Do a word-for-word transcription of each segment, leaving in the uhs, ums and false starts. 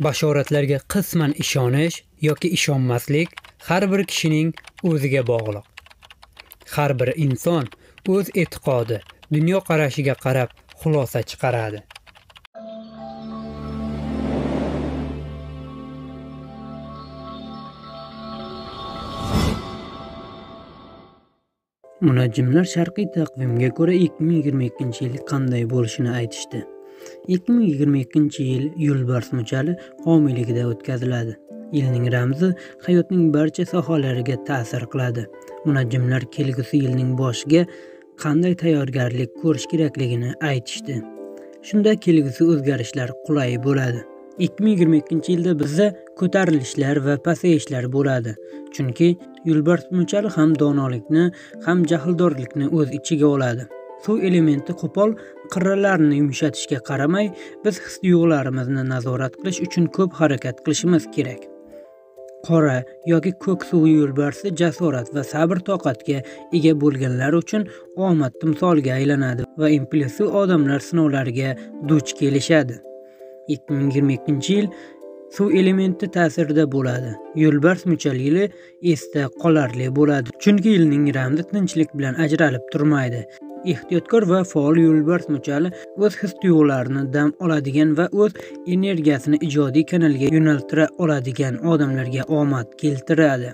Bashoratlarga qisman ishonish yoki ishonmaslik har bir kishining o'ziga bog'liq. Har bir inson o'z e'tiqodi, dunyoqarashiga qarab xulosa chiqaradi. Munajjimlar sharqiy taqvimga ko'ra ikki ming yigirma ikkinchi yil qanday bo'lishini aytishdi. ikki ming yigirma ikkinchi yil yo'lbars muchali homiyligida o'tkaziladi. Yilning ramzi hayotning barcha sohalariga ta'sir qiladi. Munajjimlar kelgusi yilning boshiga qanday tayyorgarlik ko'rish kerakligini aytishdi. Shunda kelgusi o'zgarishlar qulay bo'ladi. ikki ming yigirma ikkinchi yilda bizda ko'tarilishlar va pasayishlar bo'ladi. Chunki yo'lbars muchali ham donolikni, ham jahldorlikni o'z ichiga oladi. Suv elementi qo'pol qirralarni yumshatishga qaramay, biz his-tuyg'ularimizni nazorat qilish uchun ko'p harakat qilishimiz kerak. Qora yoki ko'k suv yo'lbarsi jasorat va sabr-toqatga ega bo'lganlar uchun omad timsoliga aylanadi va impulsiv odamlar sinovlariga duch kelishadi. ikki ming yigirma ikkinchi yil suv elementi ta'sirida bo'ladi. Yo'lbars muchali yili esda qolarli bo'ladi. Chunki yilning ramzi tinchlik bilan ajralib turmaydi. Ehtiyotkor va faol yo'lbars muchali o'z his-tuyg'ularini dam oladigan va o'z energiyasini ijodiy kanalga yo'naltira oladigan odamlarga omad keltiradi.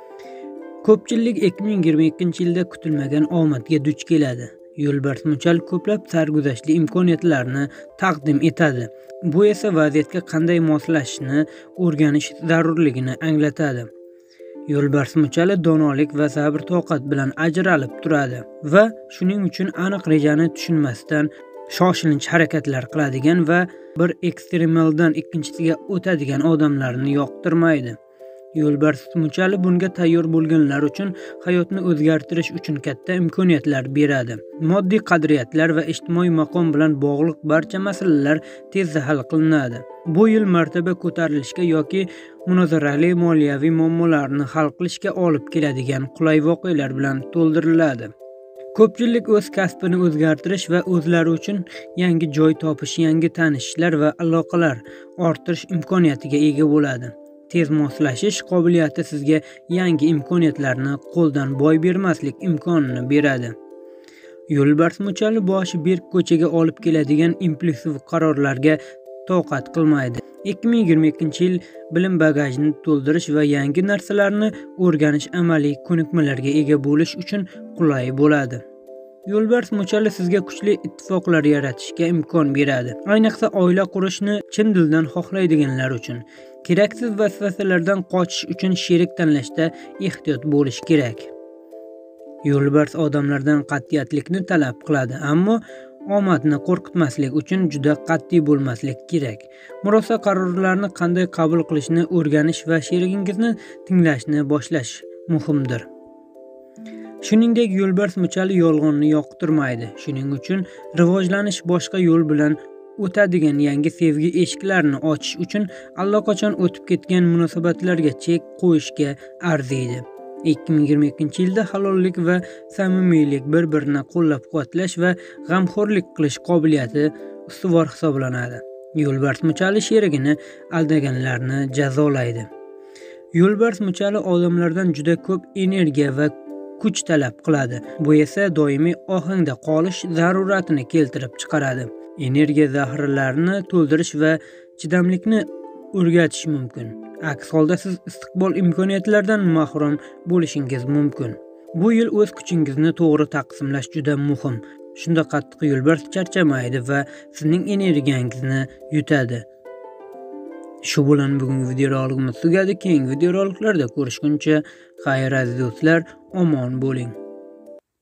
Ko'pchilik ikki ming yigirma ikkinchi yilda kutilmagan omadga duch keladi. Yo'lbars muchali ko'plab sarguzashtli imkoniyatlarni taqdim etadi. Bu esa vaziyatga qanday moslashishni o'rganish zarurligini anglatadi. Yo'lbars muchali donolik va sabr-toqat bilan ajralib turadi va shuning uchun aniq rejani tushunmasdan shoshilinch harakatlar qiladigan va bir ekstremaldan ikkinchisiga o'tadigan odamlarni yoqtirmaydi. Yo'lbars muchali bunga tayyor bo'lganlar uchun hayotni o'zgartirish uchun katta imkoniyatlar beradi. Moddiy qadriyatlar va ijtimoiy maqom bilan bog'liq barcha masalalar tezda hal qilinadi. Bu yil martaba ko'tarilishga yoki munozarali moliyaviy muammolarni hal qilishga olib keladigan qulay voqealar bilan to'ldiriladi. Ko'pchilik o'z kasbini o'zgartirish va o'zlari uchun yangi joy topish, yangi tanishishlar va aloqalar orttirish imkoniyatiga ega bo'ladi. Tez moslashish qobiliyati sizga yangi imkoniyatlarni qo'ldan boy bermaslik imkonini beradi. Yo'lbars muchali boshi berk ko'chaga olib keladigan impulsiv qarorlarga toqat qilmaydi. ikki ming yigirma ikkinchi yil bilim bagajini to'ldirish va yangi narsalarni o'rganish amaliy ko'nikmalarga ega bo'lish uchun qulay bo'ladi. Yo'lbars muchali sizga kuchli ittifoqlar yaratishga imkon beradi. Ayniqsa oila qurishni chin dildan xohlaydiganlar uchun. Keraksiz vasvasalardan qochish uchun sherik tanlashda ehtiyot bo'lish kerak. Yo'lbars odamlardan qat'iyatlikni talab qiladi, ammo omadni qo'rqitmaslik uchun juda qat'iy bo'lmaslik kerak. Murosa qarorlarni qanday qabul qilishni o'rganish va sherigingizni tinglashni boshlash muhimdir. Shuningdek, yo'lbars muchali yolg'onni yoqtirmaydi. Shuning uchun rivojlanish boshqa yo'l bilan o'tadigan yangi sevgi eshiklarini ochish uchun allaqachon o'tib ketgan munosabatlarga chek qo'yishga arziydi. ikki ming yigirma ikkinchi yilda halollik va samimiylik bir-birini qo'llab-quvvatlash va g'amxo'rlik qilish qobiliyati ustuvor hisoblanadi. Yo'lbars muchali sherigini aldaganlarni jazolaydi. Yo'lbars muchali odamlardan juda ko'p energiya va kuch talab qiladi. Bu esa doimiy ohangda qolish zaruratini keltirib chiqaradi. Energiya zaxiralarini to'ldirish va chidamlikni o'rgatish mumkin. Aks holda siz istiqbol imkoniyatlaridan mahrum bo'lishingiz mumkin. Bu yil o'z kuchingizni to'g'ri taqsimlash juda muhim. Shunda qattiq yo'lbars charchamaydi va sizning energiyangizni yutadi. Shu bilan bugungi videorolikimiz tugadi. Keyingi videoroliklarda ko'rishguncha xayr aziz do'stlar, omon bo'ling.